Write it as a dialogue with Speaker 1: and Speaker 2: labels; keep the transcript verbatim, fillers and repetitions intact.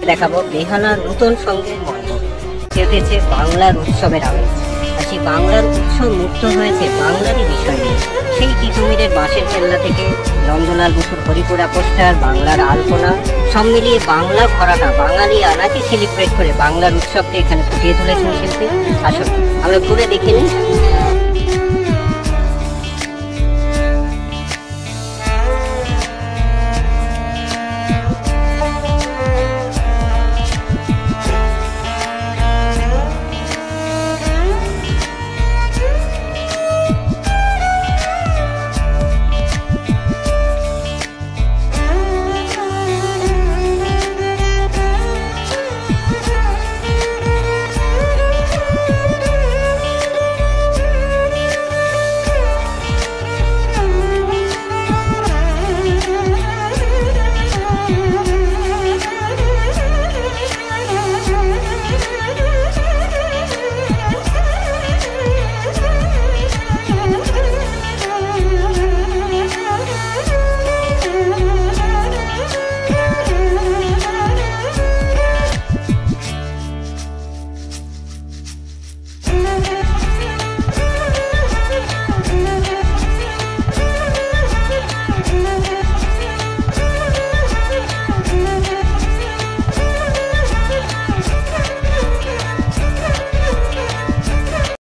Speaker 1: দেখাবো বেহালার নতুন সঙ্গের মণ্ডপ। চেপেছে বাংলার উৎসবের আমেজ, আর সেই বাংলার উৎসব মুক্ত হয়েছে বাংলারই বিষয় নিয়ে। সেই টিটুমিরের বাঁশের কেল্লা থেকে নন্দলাল বসুর হরিপুরা পোস্টার, বাংলার আলপনা, সব মিলিয়ে বাংলা ভরাটা বাঙালি আনাকে সেলিব্রেট করে বাংলার উৎসবকে এখানে ফুটিয়ে তুলেছেন শিল্পী। আসলে আমরা ঘুরে দেখে নিই।